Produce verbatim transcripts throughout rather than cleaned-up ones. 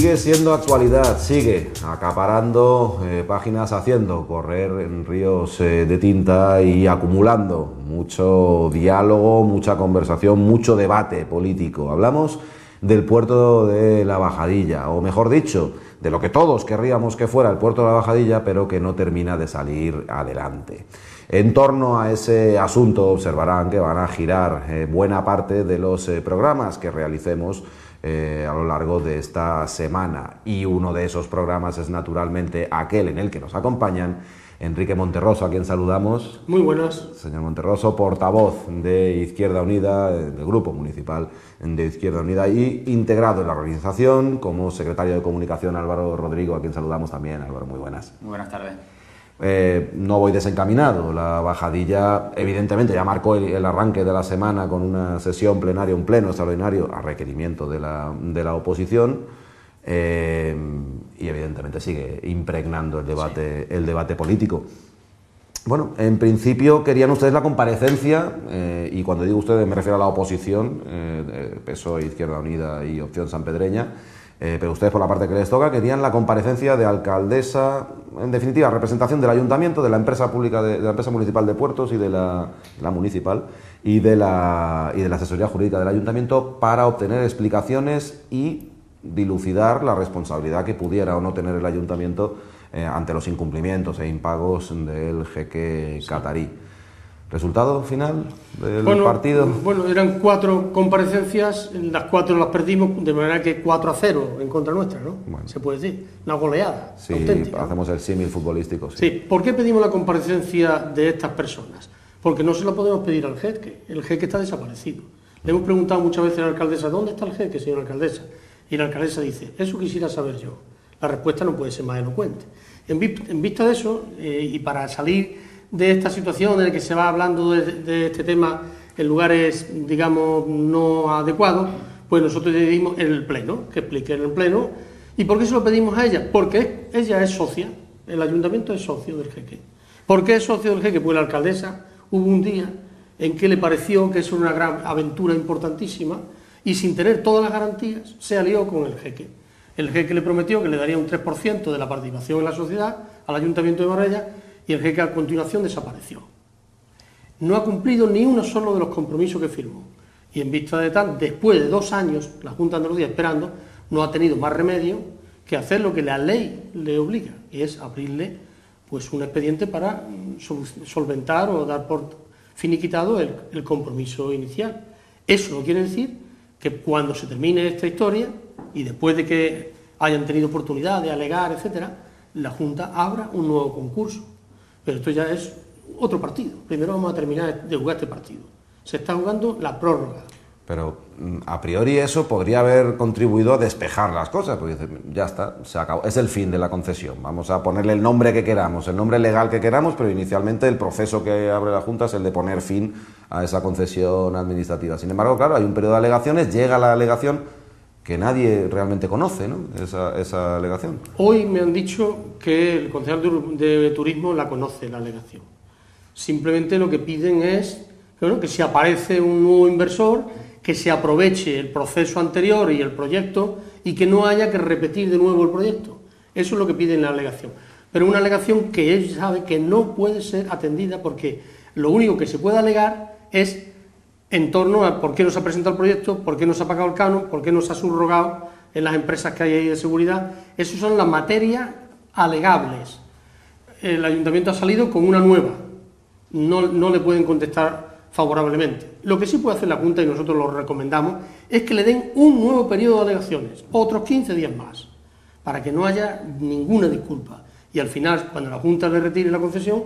sigue siendo actualidad, sigue acaparando eh, páginas, haciendo correr en ríos eh, de tinta y acumulando mucho diálogo, mucha conversación, mucho debate político. Hablamos del puerto de La Bajadilla, o mejor dicho, de lo que todos querríamos que fuera el puerto de La Bajadilla, pero que no termina de salir adelante. En torno a ese asunto observarán que van a girar eh, buena parte de los eh, programas que realicemos eh, a lo largo de esta semana, y uno de esos programas es naturalmente aquel en el que nos acompañan Enrique Monterroso, a quien saludamos. Muy buenas. Señor Monterroso, portavoz de Izquierda Unida, del Grupo Municipal de Izquierda Unida, y integrado en la organización como secretario de Comunicación Álvaro Rodrigo, a quien saludamos también. Álvaro, muy buenas. Muy buenas tardes. Eh, no voy desencaminado. La Bajadilla evidentemente ya marcó el, el arranque de la semana con una sesión plenaria, un pleno extraordinario a requerimiento de la, de la oposición, eh, y evidentemente sigue impregnando el debate, sí. el debate político. Bueno, en principio querían ustedes la comparecencia, eh, y cuando digo ustedes me refiero a la oposición, eh, P S O E, Izquierda Unida y Opción Sanpedreña. Eh, pero ustedes, por la parte que les toca, querían la comparecencia de alcaldesa, en definitiva, representación del ayuntamiento, de la empresa pública, de, de la empresa municipal de puertos y de la, la municipal y de la, y de la asesoría jurídica del ayuntamiento, para obtener explicaciones y dilucidar la responsabilidad que pudiera o no tener el ayuntamiento eh, ante los incumplimientos e impagos del jeque catarí. ¿Resultado final del bueno, partido? Bueno, eran cuatro comparecencias, las cuatro las perdimos, de manera que cuatro a cero en contra nuestra, ¿no? Bueno. Se puede decir, una goleada sí, auténtica. Hacemos el símil futbolístico. Sí. sí, ¿por qué pedimos la comparecencia de estas personas? Porque no se lo podemos pedir al jeque, el jeque está desaparecido. Le hemos preguntado muchas veces a la alcaldesa, ¿dónde está el jeque, señora alcaldesa? Y la alcaldesa dice, eso quisiera saber yo. La respuesta no puede ser más elocuente. En, vi en vista de eso, eh, y para salir de esta situación en la que se va hablando de, de este tema en lugares, digamos, no adecuados, pues nosotros le dimos en el pleno, que explique en el pleno. ¿Y por qué se lo pedimos a ella? Porque ella es socia, el ayuntamiento es socio del jeque. ¿Por qué es socio del jeque? Pues la alcaldesa hubo un día en que le pareció que eso era una gran aventura importantísima y sin tener todas las garantías se alió con el jeque. El jeque le prometió que le daría un tres por ciento de la participación en la sociedad al ayuntamiento de Marbella, y el jeque a continuación desapareció. No ha cumplido ni uno solo de los compromisos que firmó. Y en vista de tal, después de dos años, la Junta de Andalucía esperando, no ha tenido más remedio que hacer lo que la ley le obliga, y es abrirle pues, un expediente para solventar o dar por finiquitado el, el compromiso inicial. Eso no quiere decir que cuando se termine esta historia, y después de que hayan tenido oportunidad de alegar, etcétera, la Junta abra un nuevo concurso. Pero esto ya es otro partido. Primero vamos a terminar de jugar este partido. Se está jugando la prórroga. Pero a priori eso podría haber contribuido a despejar las cosas, porque ya está, se acabó. Es el fin de la concesión. Vamos a ponerle el nombre que queramos, el nombre legal que queramos, pero inicialmente el proceso que abre la Junta es el de poner fin a esa concesión administrativa. Sin embargo, claro, hay un periodo de alegaciones, llega la alegación que nadie realmente conoce, ¿no? Esa, esa alegación. Hoy me han dicho que el concejal de turismo la conoce, la alegación. Simplemente lo que piden es bueno, que si aparece un nuevo inversor, que se aproveche el proceso anterior y el proyecto y que no haya que repetir de nuevo el proyecto. Eso es lo que piden la alegación. Pero una alegación que él sabe que no puede ser atendida, porque lo único que se puede alegar es en torno a por qué no se ha presentado el proyecto, por qué no se ha pagado el canon, por qué no se ha subrogado en las empresas que hay ahí de seguridad. Esas son las materias alegables. El ayuntamiento ha salido con una nueva, no, no le pueden contestar favorablemente. Lo que sí puede hacer la Junta, y nosotros lo recomendamos, es que le den un nuevo periodo de alegaciones, otros quince días más, para que no haya ninguna disculpa. Y al final, cuando la Junta le retire la concesión,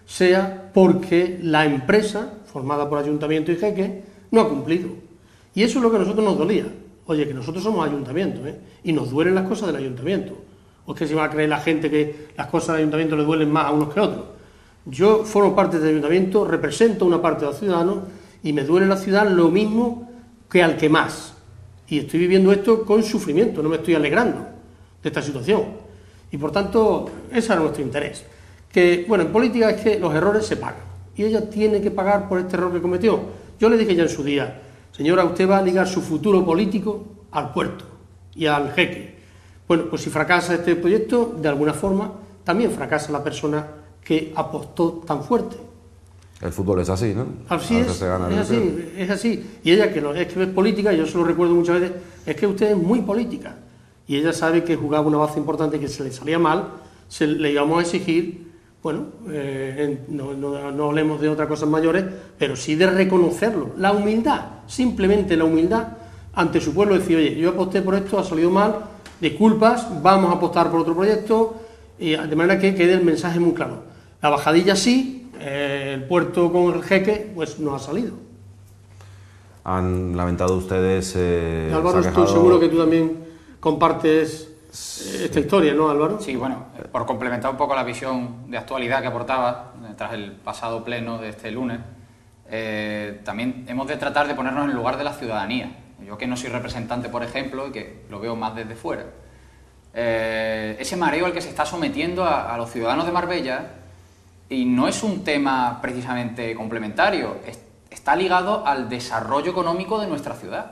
sea porque la empresa, formada por ayuntamiento y jeque, no ha cumplido. Y eso es lo que a nosotros nos dolía. Oye, que nosotros somos ayuntamiento, ¿eh? Y nos duelen las cosas del ayuntamiento. ¿O es que se va a creer la gente que las cosas del ayuntamiento le duelen más a unos que a otros? Yo formo parte del ayuntamiento, represento una parte de los ciudadanos y me duele la ciudad lo mismo que al que más. Y estoy viviendo esto con sufrimiento, no me estoy alegrando de esta situación. Y por tanto, ese era nuestro interés. Que, bueno, en política es que los errores se pagan. Y ella tiene que pagar por este error que cometió. Yo le dije ya en su día, señora, usted va a ligar su futuro político al puerto y al jeque. Bueno, pues si fracasa este proyecto, de alguna forma, también fracasa la persona que apostó tan fuerte. El fútbol es así, ¿no? Así es, es así, es así. Y ella, que no, es que es política, yo se lo recuerdo muchas veces, es que usted es muy política. Y ella sabe que jugaba una baza importante que se le salía mal, se le íbamos a exigir, bueno, eh, no, no, no hablemos de otras cosas mayores, pero sí de reconocerlo. La humildad, simplemente la humildad ante su pueblo, decir, oye, yo aposté por esto, ha salido mal, disculpas, vamos a apostar por otro proyecto, y de manera que quede el mensaje muy claro. La bajadilla sí, eh, el puerto con el jeque, pues no ha salido. Han lamentado ustedes... Eh, Álvaro, estoy quejado... seguro que tú también compartes sí. esta historia, ¿no, Álvaro? Sí, bueno, por complementar un poco la visión de actualidad que aportaba tras el pasado pleno de este lunes, eh, también hemos de tratar de ponernos en el lugar de la ciudadanía. Yo que no soy representante, por ejemplo, y que lo veo más desde fuera. Eh, ese mareo al que se está sometiendo a, a los ciudadanos de Marbella, y no es un tema precisamente complementario, es, está ligado al desarrollo económico de nuestra ciudad,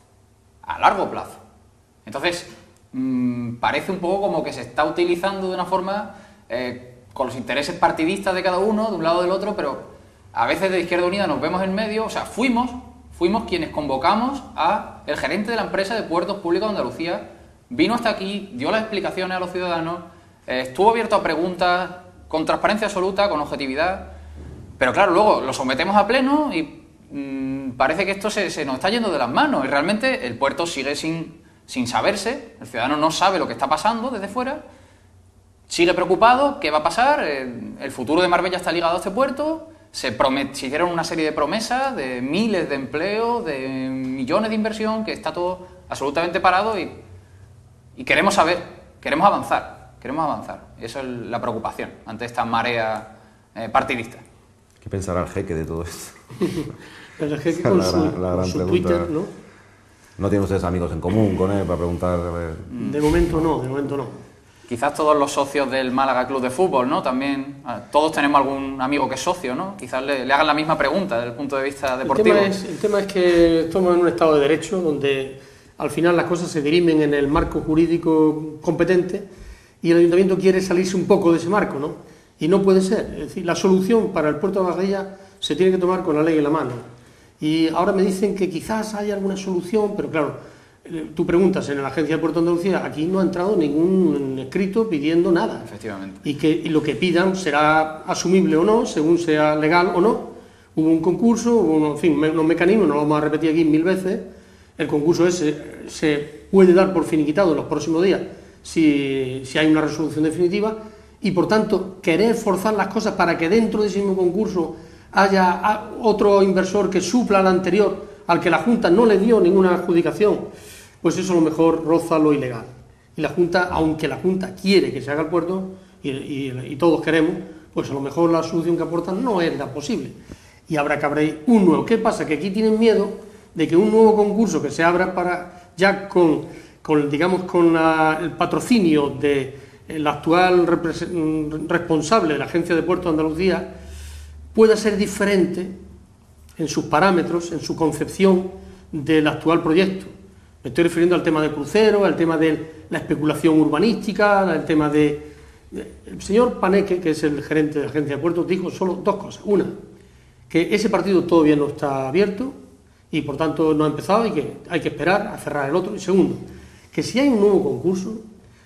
a largo plazo. Entonces, mmm, parece un poco como que se está utilizando de una forma eh, con los intereses partidistas de cada uno, de un lado o del otro, pero a veces de Izquierda Unida nos vemos en medio, o sea, fuimos... Fuimos quienes convocamos a el gerente de la empresa de Puertos Públicos de Andalucía, vino hasta aquí, dio las explicaciones a los ciudadanos, eh, estuvo abierto a preguntas, con transparencia absoluta, con objetividad, pero claro, luego lo sometemos a pleno y mmm, parece que esto se, se nos está yendo de las manos y realmente el puerto sigue sin, sin saberse, el ciudadano no sabe lo que está pasando desde fuera, sigue preocupado, ¿qué va a pasar? El, el futuro de Marbella está ligado a este puerto. Se, promet, se hicieron una serie de promesas de miles de empleos, de millones de inversión, que está todo absolutamente parado y, y queremos saber, queremos avanzar, queremos avanzar. Y eso es la preocupación ante esta marea eh, partidista. ¿Qué pensará el jeque de todo esto? El jeque con su, la, la con su Twitter, ¿no? ¿No tienen ustedes amigos en común con él para preguntar? A ver? De momento no, de momento no. Quizás todos los socios del Málaga Club de Fútbol, ¿no? También, todos tenemos algún amigo que es socio, ¿no? Quizás le, le hagan la misma pregunta desde el punto de vista deportivo. El tema es, el tema es que estamos en un estado de derecho donde al final las cosas se dirimen en el marco jurídico competente y el ayuntamiento quiere salirse un poco de ese marco, ¿no? Y no puede ser. Es decir, la solución para el puerto de Bajadilla se tiene que tomar con la ley en la mano. Y ahora me dicen que quizás haya alguna solución, pero claro, tú preguntas en la Agencia de Puerto de Andalucía, aquí no ha entrado ningún escrito pidiendo nada. Efectivamente. Y que y lo que pidan será asumible o no, según sea legal o no. Hubo un concurso, hubo unos, en fin, unos mecanismos, no lo vamos a repetir aquí mil veces. El concurso ese se puede dar por finiquitado en los próximos días si, si hay una resolución definitiva. Y por tanto, querer forzar las cosas para que dentro de ese mismo concurso haya otro inversor que supla al anterior, al que la Junta no le dio ninguna adjudicación, pues eso a lo mejor roza lo ilegal. Y la Junta, aunque la Junta quiere que se haga el puerto, y, y, y todos queremos, pues a lo mejor la solución que aportan no es la posible. Y habrá que abrir un nuevo. ¿Qué pasa? Que aquí tienen miedo de que un nuevo concurso que se abra para ya con, con digamos, con la, el patrocinio del actual responsable de la Agencia de Puertos de Andalucía pueda ser diferente en sus parámetros, en su concepción del actual proyecto. Me estoy refiriendo al tema de cruceros, al tema de la especulación urbanística, al tema de... El señor Paneque, que es el gerente de la Agencia de Puertos, dijo solo dos cosas. Una, que ese partido todavía no está abierto y por tanto no ha empezado y que hay que esperar a cerrar el otro. Y segundo, que si hay un nuevo concurso,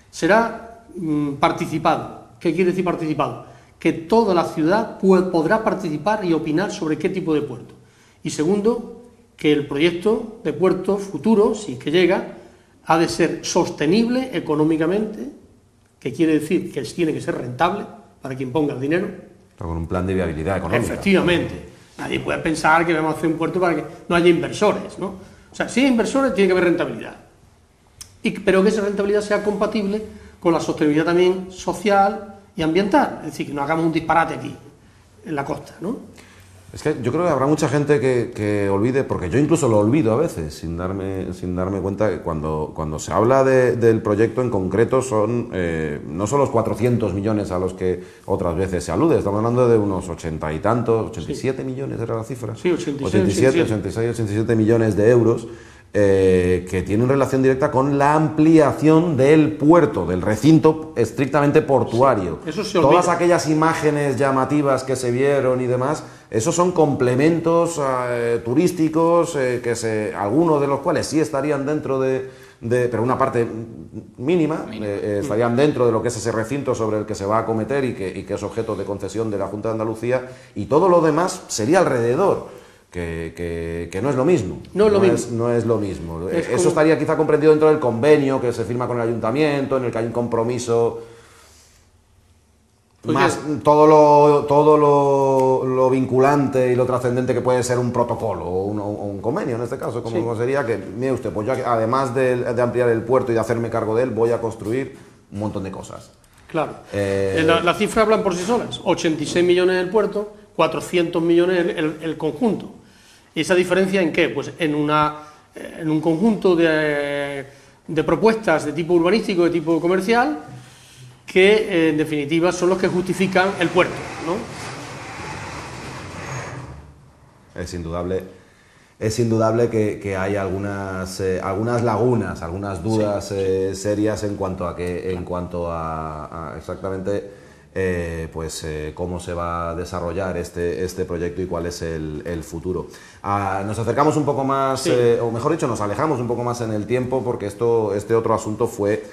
será mmm, participado. ¿Qué quiere decir participado? Que toda la ciudad puede, podrá participar y opinar sobre qué tipo de puerto. Y segundo, que el proyecto de puerto futuro, si es que llega, ha de ser sostenible económicamente, que quiere decir que tiene que ser rentable para quien ponga el dinero. Con un plan de viabilidad económica. Efectivamente. Nadie puede pensar que vamos a hacer un puerto para que no haya inversores, ¿no? O sea, si hay inversores, tiene que haber rentabilidad. Y, pero que esa rentabilidad sea compatible con la sostenibilidad también social y ambiental. Es decir, que no hagamos un disparate aquí, en la costa, ¿no? Es que yo creo que habrá mucha gente que, que olvide, porque yo incluso lo olvido a veces, sin darme, sin darme cuenta que cuando, cuando se habla de, del proyecto en concreto son eh, no son los cuatrocientos millones a los que otras veces se alude, estamos hablando de unos ochenta y tantos, ochenta y siete sí. millones era la cifra. Sí, ochenta y seis, ochenta y siete, ochenta y seis, ochenta y siete millones de euros eh, que tienen relación directa con la ampliación del puerto, del recinto estrictamente portuario. Sí, eso se Todas olvida. aquellas imágenes llamativas que se vieron y demás, esos son complementos eh, turísticos, eh, que se, algunos de los cuales sí estarían dentro de, de pero una parte mínima, Mínima. eh, eh, estarían dentro de lo que es ese recinto sobre el que se va a acometer y que, y que es objeto de concesión de la Junta de Andalucía, y todo lo demás sería alrededor. Que, que, que no es lo mismo. No es lo mismo. Es, no es lo mismo. Es Eso como... estaría quizá comprendido dentro del convenio que se firma con el ayuntamiento, en el que hay un compromiso. Pues más bien. todo lo todo lo, lo vinculante y lo trascendente que puede ser un protocolo o un, o un convenio en este caso, como Sí. sería que, mire usted, pues yo además de, de ampliar el puerto y de hacerme cargo de él, voy a construir un montón de cosas. Claro. Eh, Eh, la- Las cifras hablan por sí solas. ochenta y seis millones el puerto, cuatrocientos millones el, el- el conjunto. ¿Y esa diferencia en qué? Pues en, una, eh, en un conjunto de, de propuestas de tipo urbanístico, de tipo comercial, que eh, en definitiva son los que justifican el puerto, ¿no? Es indudable, es indudable que, que hay algunas, eh, algunas lagunas, algunas dudas Sí, eh, serias en cuanto a que, en cuanto a, a exactamente eh, pues eh, cómo se va a desarrollar este, este proyecto y cuál es el, el futuro. Ah, nos acercamos un poco más, Sí. eh, o mejor dicho, nos alejamos un poco más en el tiempo, porque esto, este otro asunto fue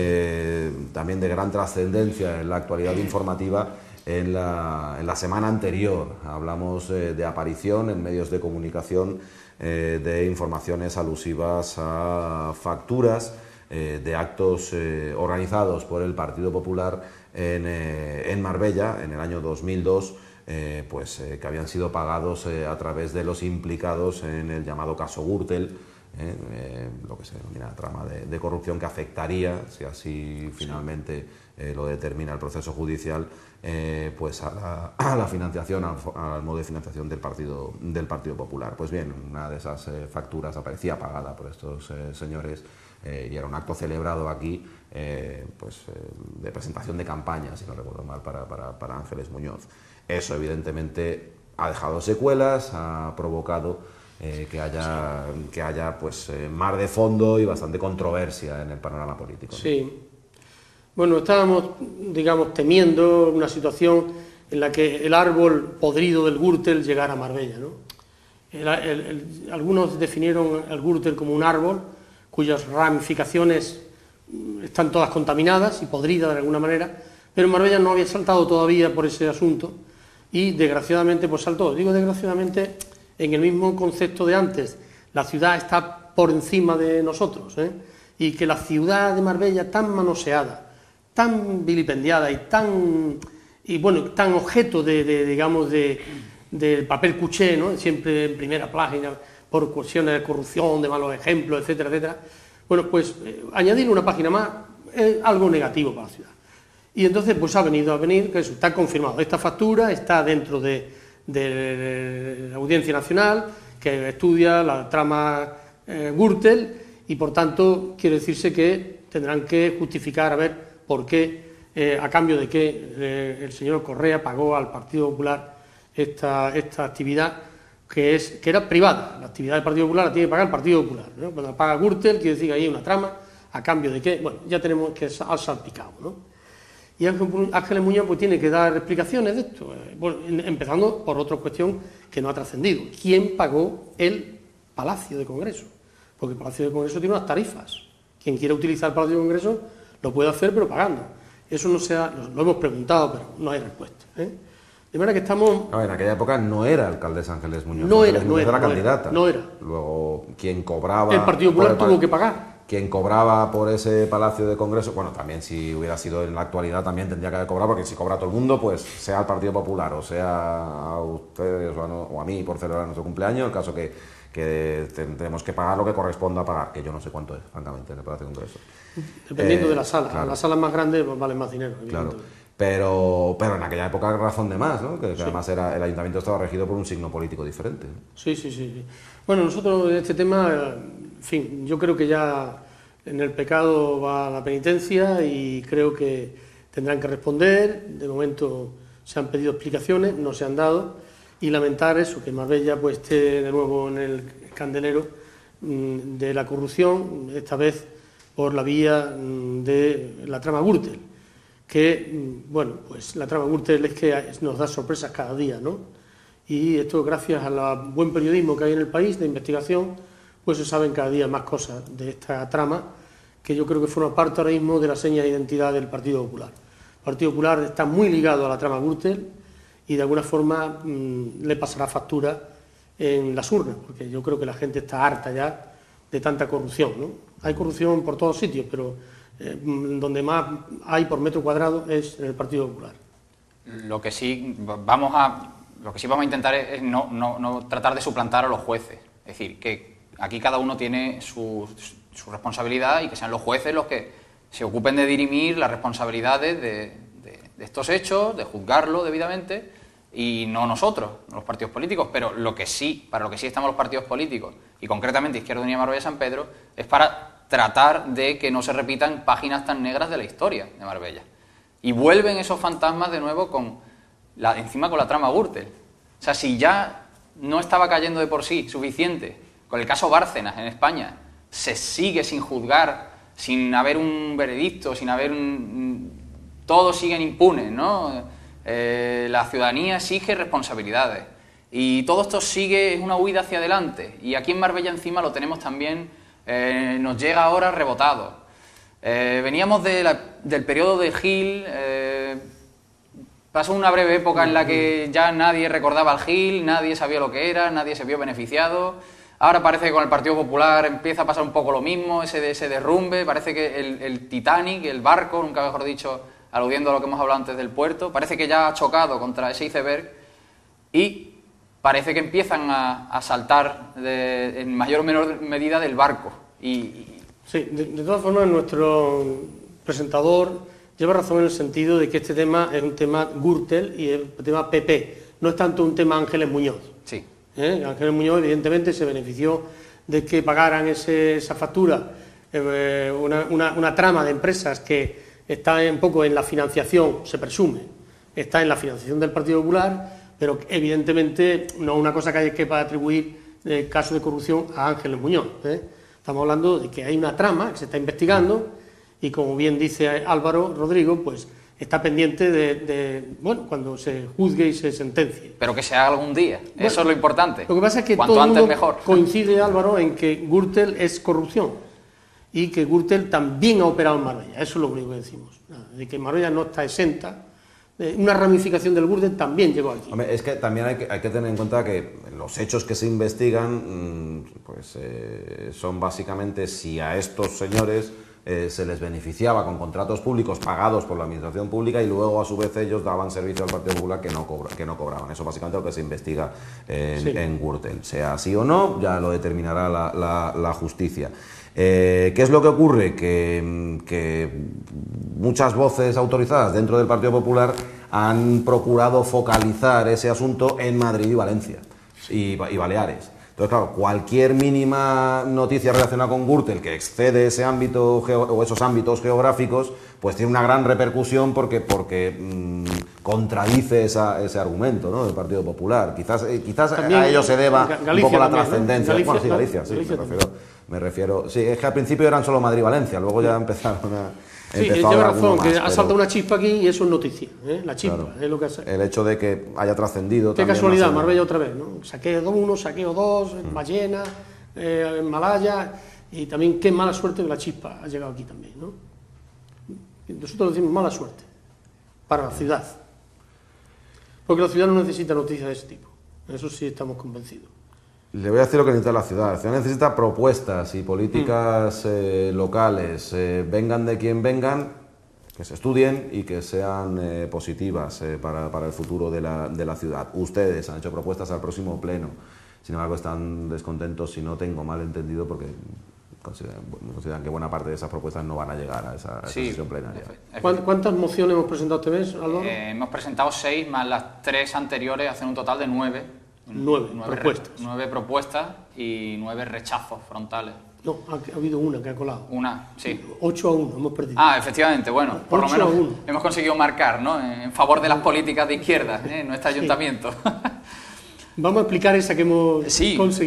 eh, también de gran trascendencia en la actualidad informativa. En la, en la semana anterior hablamos eh, de aparición en medios de comunicación eh, de informaciones alusivas a facturas eh, de actos eh, organizados por el Partido Popular en, eh, en Marbella en el año dos mil dos, eh, pues, eh, que habían sido pagados eh, a través de los implicados en el llamado caso Gürtel, eh, eh, lo que se denomina trama de, de corrupción que afectaría, si así finalmente eh, lo determina el proceso judicial, eh, pues a la, a la financiación, al, al modo de financiación del Partido, del Partido Popular. Pues bien, una de esas eh, facturas aparecía pagada por estos eh, señores eh, y era un acto celebrado aquí, eh, pues eh, de presentación de campaña, si no recuerdo mal, para, para, para Ángeles Muñoz. Eso evidentemente ha dejado secuelas, ha provocado eh, que haya, que haya pues, eh, mar de fondo y bastante controversia en el panorama político, ¿no? Sí. Bueno, estábamos, digamos, temiendo una situación en la que el árbol podrido del Gürtel llegara a Marbella, ¿no? El- el- el- algunos definieron el Gürtel como un árbol cuyas ramificaciones mm, están todas contaminadas y podridas de alguna manera, pero Marbella no había saltado todavía por ese asunto y desgraciadamente pues saltó. Digo desgraciadamente en el mismo concepto de antes, la ciudad está por encima de nosotros, ¿eh? Y que la ciudad de Marbella tan manoseada, tan vilipendiada y tan y bueno tan objeto de, de digamos de del papel cuché, ¿no? Siempre en primera página por cuestiones de corrupción, de malos ejemplos, etcétera, etcétera. Bueno, pues eh, añadir una página más es algo negativo para la ciudad. Y entonces pues ha venido a venir, que eso está confirmado. Esta factura está dentro de, de la Audiencia Nacional, que estudia la trama eh, Gürtel, y por tanto quiere decirse que tendrán que justificar a ver por qué, eh, a cambio de que eh, el señor Correa pagó al Partido Popular esta, esta actividad que, es, que era privada. La actividad del Partido Popular la tiene que pagar el Partido Popular, ¿no? Cuando la paga Gürtel, quiere decir que ahí hay una trama, a cambio de que, bueno, ya tenemos que al salpicado, ¿no? Y Ángeles Muñoz pues tiene que dar explicaciones de esto, eh, bueno, empezando por otra cuestión que no ha trascendido. ¿Quién pagó el Palacio de Congreso? Porque el Palacio de Congreso tiene unas tarifas. Quien quiera utilizar el Palacio de Congreso lo puede hacer, pero pagando. Eso no se ha, lo hemos preguntado, pero no hay respuesta, ¿eh? De manera que estamos... No, en aquella época no era alcaldesa Ángeles Muñoz. No Ángeles era, no Muñoz era, era no era, candidata. no era. Luego, quien cobraba... El Partido Popular por el- tuvo que pagar. Quien cobraba por ese Palacio de Congreso, bueno, también si hubiera sido en la actualidad también tendría que haber cobrado, porque si cobra todo el mundo, pues sea el Partido Popular o sea a ustedes o a, no- o a mí por celebrar nuestro cumpleaños, el caso que, que ten- tenemos que pagar lo que corresponda a pagar, que yo no sé cuánto es, francamente, en el Palacio de Congreso. Dependiendo Eh, de la sala. claro. Las salas más grandes pues, valen más dinero. Claro, evidentemente. pero, pero en aquella época razón de más, ¿no? Que, que además era, el ayuntamiento estaba regido por un signo político diferente, ¿no? Sí, sí, sí, sí. Bueno, nosotros en este tema, en fin, yo creo que ya en el pecado va la penitencia y creo que tendrán que responder. De momento se han pedido explicaciones, no se han dado, y lamentar eso, que Marbella pues esté de nuevo en el candelero de la corrupción, esta vez por la vía de la trama Gürtel, que, bueno, pues la trama Gürtel es que nos da sorpresas cada día, ¿no? Y esto gracias al buen periodismo que hay en el país de investigación, pues se saben cada día más cosas de esta trama, que yo creo que forma parte ahora mismo de la seña de identidad del Partido Popular. El Partido Popular está muy ligado a la trama Gürtel y de alguna forma mmm, le pasará factura en las urnas, porque yo creo que la gente está harta ya de tanta corrupción, ¿no? Hay corrupción por todos sitios, pero eh, donde más hay por metro cuadrado es en el Partido Popular. Lo que sí vamos a, lo que sí vamos a intentar es no, no, no tratar de suplantar a los jueces. Es decir, que aquí cada uno tiene su, su responsabilidad y que sean los jueces los que se ocupen de dirimir las responsabilidades de, de, de estos hechos, de juzgarlo debidamente, y no nosotros, los partidos políticos. Pero lo que sí, para lo que sí estamos los partidos políticos, y concretamente Izquierda Unida Marbella San Pedro, es para tratar de que no se repitan páginas tan negras de la historia de Marbella. Y vuelven esos fantasmas de nuevo con la, encima con la trama Gürtel. O sea, si ya no estaba cayendo de por sí suficiente con el caso Bárcenas en España, se sigue sin juzgar, sin haber un veredicto, sin haber un... todos siguen impunes, ¿no? Eh, la ciudadanía exige responsabilidades y todo esto sigue, es una huida hacia adelante, y aquí en Marbella encima lo tenemos también, eh, nos llega ahora rebotado. Eh, veníamos de la, del periodo de Gil, eh, pasó una breve época en la que ya nadie recordaba al Gil, nadie sabía lo que era, nadie se vio beneficiado. Ahora parece que con el Partido Popular empieza a pasar un poco lo mismo, ese, ese derrumbe, parece que el, el Titanic, el barco, nunca mejor dicho, aludiendo a lo que hemos hablado antes del puerto, parece que ya ha chocado contra ese iceberg y parece que empiezan a, a saltar de, en mayor o menor medida del barco. Y, y... Sí, de, de todas formas nuestro presentador lleva razón en el sentido de que este tema es un tema Gürtel y el tema P P, no es tanto un tema Ángeles Muñoz. Sí. ¿Eh? Ángeles Muñoz evidentemente se benefició de que pagaran ese, esa factura, eh, una, una, una trama de empresas que está un poco en la financiación, se presume, está en la financiación del Partido Popular, pero evidentemente no es una cosa que hay que atribuir el caso de corrupción a Ángeles Muñoz. ¿eh? Estamos hablando de que hay una trama que se está investigando y, como bien dice Álvaro Rodrigo, pues está pendiente de, de, bueno, cuando se juzgue y se sentencie. Pero que se haga algún día, bueno, eso es lo importante. Lo que pasa es que cuanto todo el antes mundo mejor. Coincide, Álvaro, en que Gürtel es corrupción y que Gürtel también ha operado en Marbella, eso es lo único que decimos, de que Marbella no está exenta. Una ramificación del Gürtel también llegó aquí. Hombre, es que también hay que, hay que tener en cuenta que los hechos que se investigan pues eh, son básicamente si a estos señores eh, se les beneficiaba con contratos públicos pagados por la administración pública y luego a su vez ellos daban servicio al Partido Popular que no, cobra, que no cobraban. Eso básicamente es lo que se investiga en, sí. en Gürtel. Sea así o no, ya lo determinará la, la, la justicia. Eh, ¿Qué es lo que ocurre? Que, que muchas voces autorizadas dentro del Partido Popular han procurado focalizar ese asunto en Madrid y Valencia y, y Baleares. Entonces, claro, cualquier mínima noticia relacionada con Gürtel que excede ese ámbito o esos ámbitos geográficos, pues tiene una gran repercusión porque, porque mmm, contradice esa, ese argumento, ¿no?, del Partido Popular. Quizás, eh, quizás a ello se deba Galicia un poco la también, trascendencia. ¿no? Galicia, bueno, sí, Galicia, sí, Galicia me refiero, me refiero. Sí, es que al principio eran solo Madrid y Valencia, luego ya empezaron a... Sí, lleva razón, más, que ha saltado una chispa aquí y eso es noticia, ¿eh? La chispa, claro, es lo que hace. El hecho de que haya trascendido. Qué casualidad, Marbella otra vez, ¿no? Saqueo uno, saqueo dos, en mm. Ballena, eh, en Malaya, y también qué mala suerte que la chispa ha llegado aquí también, ¿no? Nosotros decimos mala suerte para la ciudad, porque la ciudad no necesita noticias de ese tipo, eso sí estamos convencidos. Le voy a decir lo que necesita la ciudad. La ciudad necesita propuestas y políticas mm. eh, locales, eh, vengan de quien vengan, que se estudien y que sean eh, positivas eh, para, para el futuro de la, de la ciudad. Ustedes han hecho propuestas al próximo pleno, sin embargo están descontentos, si no tengo mal entendido, porque consideran, consideran que buena parte de esas propuestas no van a llegar a esa, a esa sí, sesión plenaria. ¿Cuántas mociones hemos presentado este mes, Álvaro? Eh, hemos presentado seis, más las tres anteriores, hacen un total de nueve. Nueve, nueve propuestas. Re, nueve propuestas y nueve rechazos frontales. No, ha, ha habido una que ha colado. Una, sí. Ocho a uno, hemos perdido. Ah, efectivamente, bueno, por lo menos hemos conseguido marcar, ¿no?, en favor de las políticas de izquierda, ¿eh?, en nuestro ayuntamiento. Sí. Vamos a explicar esa que hemos sí. conseguido.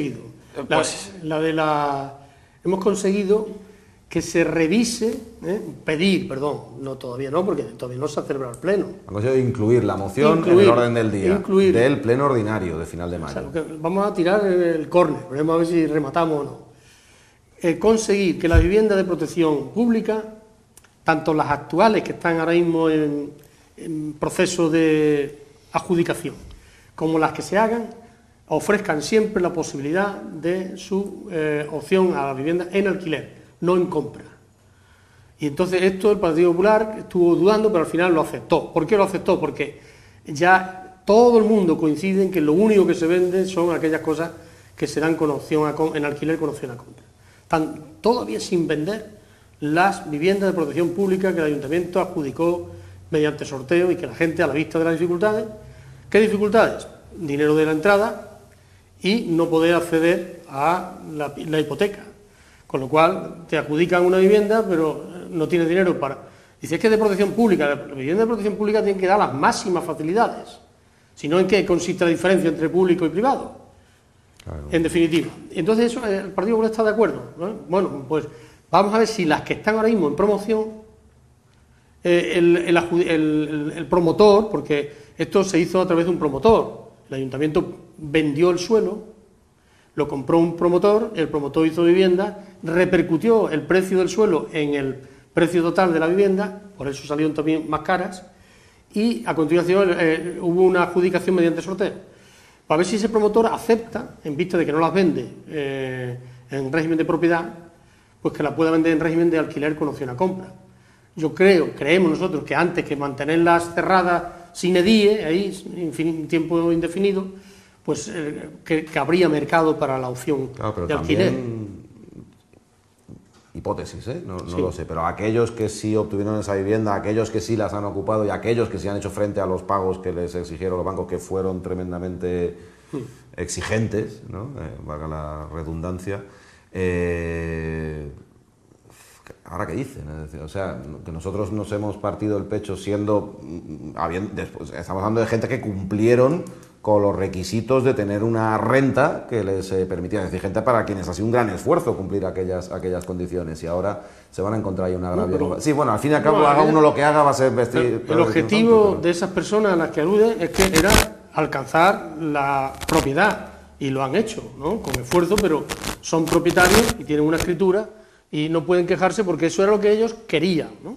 La, Pues, la de la... Hemos conseguido que se revise, ¿eh? pedir, perdón, no todavía no, porque todavía no se ha celebrado el pleno. Han conseguido incluir la moción Incluir, en el orden del día incluir. del pleno ordinario de final de mayo. O sea, lo que vamos a tirar el córner, veremos a ver si rematamos o no. Eh, conseguir que las viviendas de protección pública, tanto las actuales que están ahora mismo en, en proceso de adjudicación, como las que se hagan, ofrezcan siempre la posibilidad de su eh, opción a la vivienda en alquiler, no en compra. Y entonces esto el Partido Popular estuvo dudando, pero al final lo aceptó. ¿Por qué lo aceptó? Porque ya todo el mundo coincide en que lo único que se vende son aquellas cosas que se dan con opción a, en alquiler con opción a compra. Están todavía sin vender las viviendas de protección pública que el Ayuntamiento adjudicó mediante sorteo y que la gente, a la vista de las dificultades, ¿qué dificultades? Dinero de la entrada y no poder acceder a la, la hipoteca, con lo cual te adjudican una vivienda pero no tienes dinero para... Dice, es que es de protección pública, la vivienda de protección pública tiene que dar las máximas facilidades, si no, ¿en qué consiste la diferencia entre público y privado? Claro. En definitiva. Entonces eso, el Partido Popular está de acuerdo, ¿no? Bueno, pues vamos a ver si las que están ahora mismo en promoción, eh, el, el, el, el promotor, porque esto se hizo a través de un promotor, el Ayuntamiento vendió el suelo, lo compró un promotor, el promotor hizo vivienda, repercutió el precio del suelo en el precio total de la vivienda, por eso salieron también más caras, y a continuación eh, hubo una adjudicación mediante sorteo, para ver si ese promotor acepta, en vista de que no las vende eh, en régimen de propiedad, pues que la pueda vender en régimen de alquiler con opción a compra. Yo creo, creemos nosotros, que antes que mantenerlas cerradas sin edie, ahí, en tiempo indefinido, pues eh, que, que habría mercado para la opción claro, pero de alquiler. También, hipótesis, ¿eh? no, no sí. lo sé, pero aquellos que sí obtuvieron esa vivienda, aquellos que sí las han ocupado y aquellos que sí han hecho frente a los pagos que les exigieron los bancos, que fueron tremendamente exigentes, ¿no? eh, valga la redundancia, eh, ahora qué dicen, es decir, o sea, que nosotros nos hemos partido el pecho siendo, habiendo, después, estamos hablando de gente que cumplieron con los requisitos de tener una renta que les eh, permitía, es decir, gente para quienes ha sido un gran esfuerzo cumplir aquellas, aquellas condiciones y ahora se van a encontrar ahí una agravio. No, sí, bueno, al fin y al cabo, no, haga uno lo que haga, va a ser vestir... El, el objetivo tanto, pero... de esas personas a las que aluden es que era alcanzar la propiedad y lo han hecho, ¿no? Con esfuerzo, pero son propietarios y tienen una escritura y no pueden quejarse porque eso era lo que ellos querían, ¿no?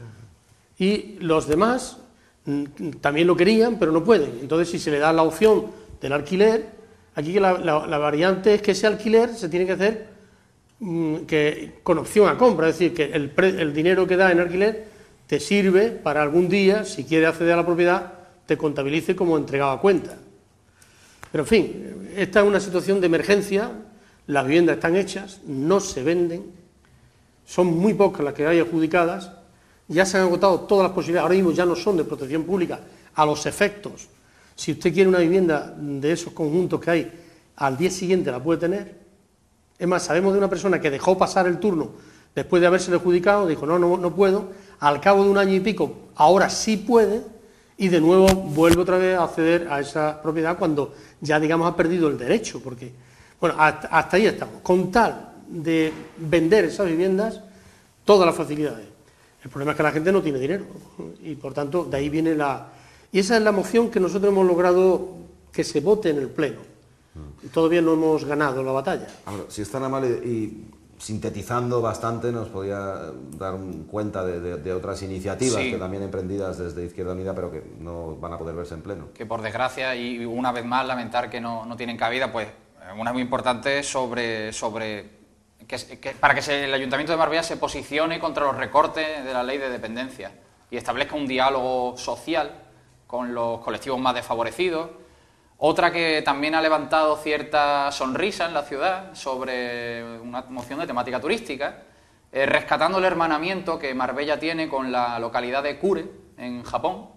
Y los demás también lo querían, pero no pueden. Entonces, si se le da la opción del alquiler, aquí que la, la, la variante es que ese alquiler se tiene que hacer mmm, que, con opción a compra, es decir, que el, pre, el dinero que da en alquiler te sirve para algún día, si quieres acceder a la propiedad, te contabilice como entregado a cuenta. Pero, en fin, esta es una situación de emergencia, las viviendas están hechas, no se venden, son muy pocas las que hay adjudicadas, ya se han agotado todas las posibilidades, ahora mismo ya no son de protección pública a los efectos. Si usted quiere una vivienda de esos conjuntos que hay, al día siguiente la puede tener. Es más, sabemos de una persona que dejó pasar el turno después de haberse adjudicado, dijo no, no, no puedo, al cabo de un año y pico, ahora sí puede, y de nuevo vuelve otra vez a acceder a esa propiedad cuando ya, digamos, ha perdido el derecho, porque, bueno, hasta, hasta ahí estamos. Con tal de vender esas viviendas, todas las facilidades. El problema es que la gente no tiene dinero y, por tanto, de ahí viene la... Y esa es la moción que nosotros hemos logrado que se vote en el Pleno. Y todavía no hemos ganado la batalla. Ahora, si es tan amable y sintetizando bastante, nos podría dar cuenta de, de, de otras iniciativas sí. que también emprendidas desde Izquierda Unida, pero que no van a poder verse en pleno. Que por desgracia, y una vez más lamentar que no, no tienen cabida, pues una muy importante sobre... sobre Que, que, para que se, el Ayuntamiento de Marbella se posicione contra los recortes de la ley de dependencia y establezca un diálogo social con los colectivos más desfavorecidos. Otra que también ha levantado cierta sonrisa en la ciudad sobre una moción de temática turística, eh, rescatando el hermanamiento que Marbella tiene con la localidad de Kure, en Japón.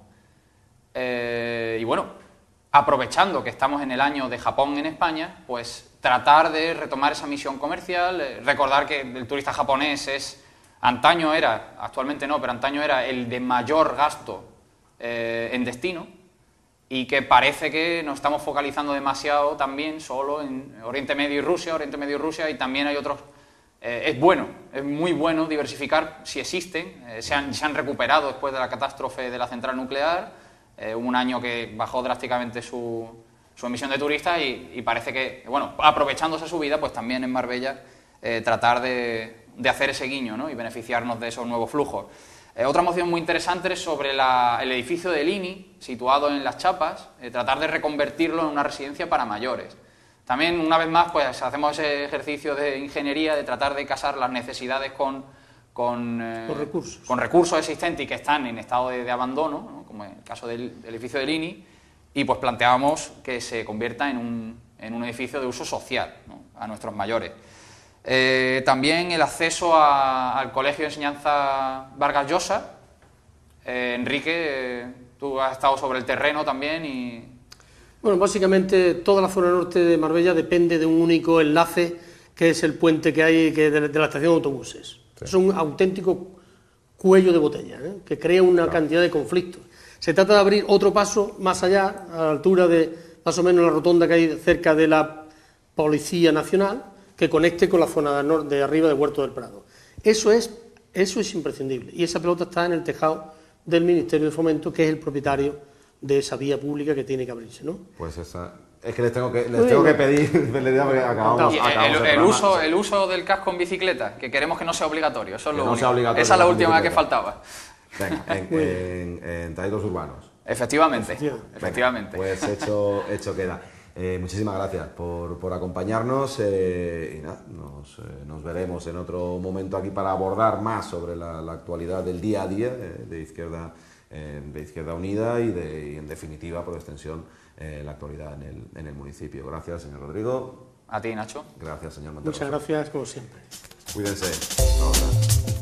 Eh, y bueno, aprovechando que estamos en el año de Japón en España, pues tratar de retomar esa misión comercial, eh, recordar que el turista japonés es, antaño era, actualmente no, pero antaño era el de mayor gasto eh, en destino, y que parece que nos estamos focalizando demasiado también solo en Oriente Medio y Rusia, Oriente Medio y Rusia, y también hay otros. Eh, es bueno, es muy bueno diversificar si existen, eh, se, han, se han recuperado después de la catástrofe de la central nuclear, eh, un año que bajó drásticamente su, su emisión de turistas y, y parece que, bueno, aprovechando esa subida, pues también en Marbella eh, tratar de, de hacer ese guiño, ¿no?, y beneficiarnos de esos nuevos flujos. Eh, otra moción muy interesante es sobre la, el edificio del I N I, situado en Las Chapas, eh, tratar de reconvertirlo en una residencia para mayores. También, una vez más, pues hacemos ese ejercicio de ingeniería, de tratar de casar las necesidades con, con, eh, con, recursos. con recursos existentes y que están en estado de, de abandono, ¿no?, como en el caso del, del edificio del I N I, y pues planteábamos que se convierta en un, en un edificio de uso social, ¿no?, a nuestros mayores. Eh, también el acceso a, al Colegio de Enseñanza Vargas Llosa. Eh, Enrique, eh, tú has estado sobre el terreno también y... Bueno, básicamente toda la zona norte de Marbella depende de un único enlace, que es el puente que hay que de, de la estación de autobuses. Sí. Es un auténtico cuello de botella, ¿eh?, que crea una claro. cantidad de conflictos. Se trata de abrir otro paso más allá, a la altura de más o menos la rotonda que hay cerca de la Policía Nacional, que conecte con la zona de, norte, de arriba de Huerto del Prado. Eso es, eso es imprescindible. Y esa pelota está en el tejado del Ministerio de Fomento, que es el propietario de esa vía pública que tiene que abrirse, ¿no? Pues esa... Es que les tengo que, les tengo que pedir, porque acabamos, y acabamos el, el, el, uso, el uso del casco en bicicleta, que queremos que no sea obligatorio, eso es lo no único. Obligatorio esa es la última que faltaba. Venga, en, en, en traídos urbanos. Efectivamente, efectivamente. efectivamente. Venga, pues hecho, hecho queda. Eh, muchísimas gracias por, por acompañarnos eh, y nada, nos, eh, nos veremos en otro momento aquí para abordar más sobre la, la actualidad del día a día eh, de, Izquierda, eh, de Izquierda Unida y, de, y en definitiva, por extensión, eh, la actualidad en el, en el municipio. Gracias, señor Rodrigo. A ti, Nacho. Gracias, señor Monterroso. Muchas gracias, como siempre. Cuídense. Hasta ahora.